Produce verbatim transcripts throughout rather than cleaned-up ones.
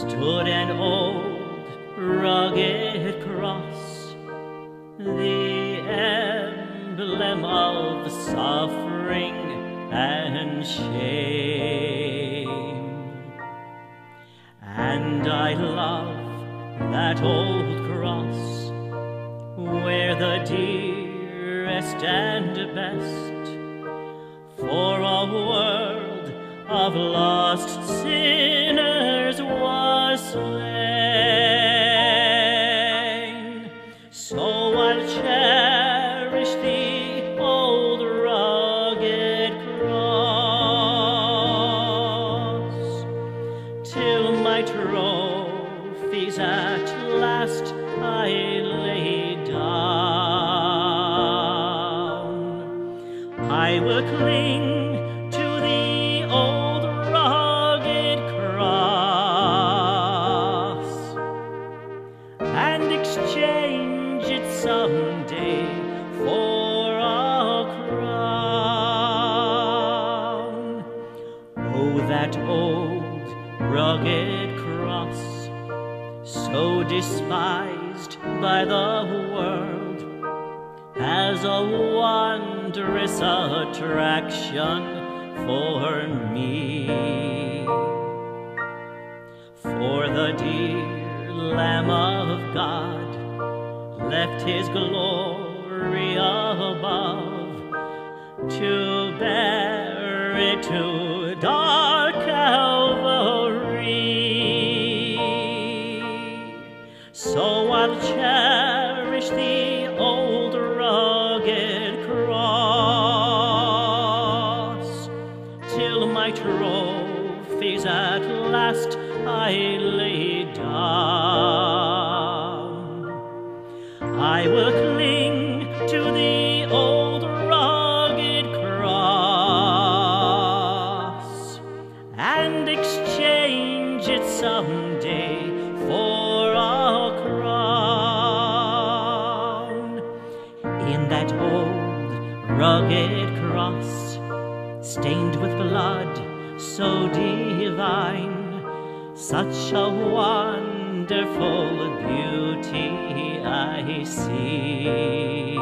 stood an old rugged cross, the emblem of suffering and shame. And I love that old cross, where the dearest and best for a world of lost sinners was slain. So I'll cherish the old rugged cross till my trophies at last I lay down. I will cling to the old rugged cross and exchange it someday for a crown. Oh, that old rugged cross, so despised by the world, has a wondrous attraction for me. For the dear Lamb of God left his glory above to bear it to dark Calvary. So I'll cherish the old rugged cross till my trophies at last I lay down. I will cling to the old rugged cross and exchange it someday for a crown. In that old rugged cross, stained with blood so divine, such a wonderful beauty I see.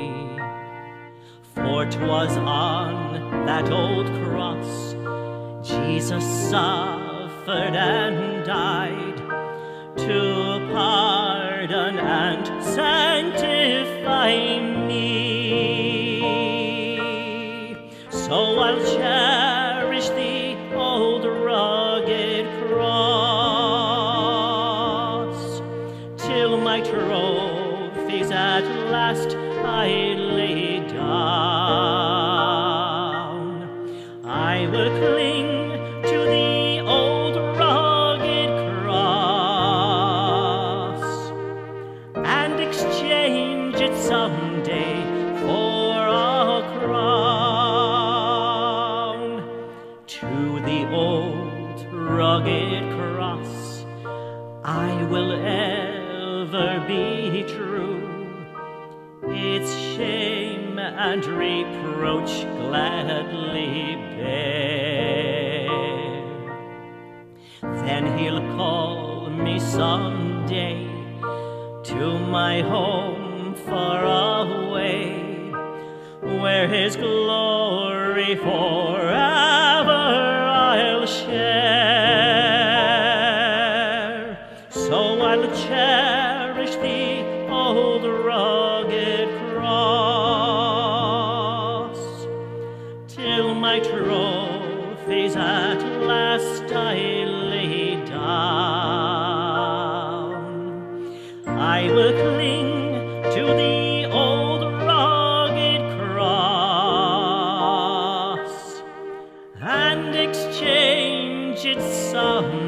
For 'twas on that old cross Jesus suffered and died to pardon and sanctify me. So I'll cherish the old rugged cross till my trophies at last I lay down. I will cling to the old rugged cross and exchange it someday for a crown. To the old rugged cross I will ever be true, its shame and reproach gladly bear. Then he'll call me someday to my home far away, where his glory forever I'll share. So I'll cherish the old rugged cross till my trophies at last I lay down. I will cling to the old rugged cross and exchange it some